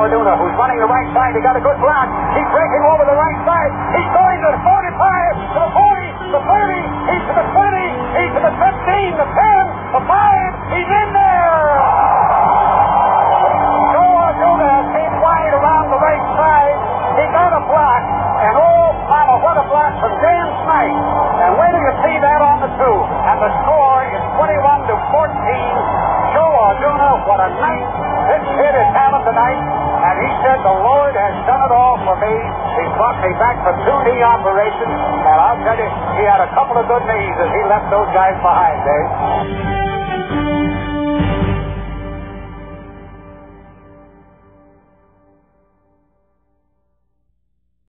Arduna, who's running the right side. He got a good block. He's breaking over the right side. He's going to the 45, to the 40, the 30. He's to the 20. He's to the 15, the 10, the 5. He's in there. Joe Arduna came wide around the right side. He got a block. And oh, mama, what a block from James Knight. And wait till you see that on the 2. And the score is 21-14. Joe Arduna, what a night this kid is having tonight. And he said, the Lord has done it all for me. He's brought me back from 2 knee operations. And I'll tell you, he had a couple of good knees as he left those guys behind, Dave.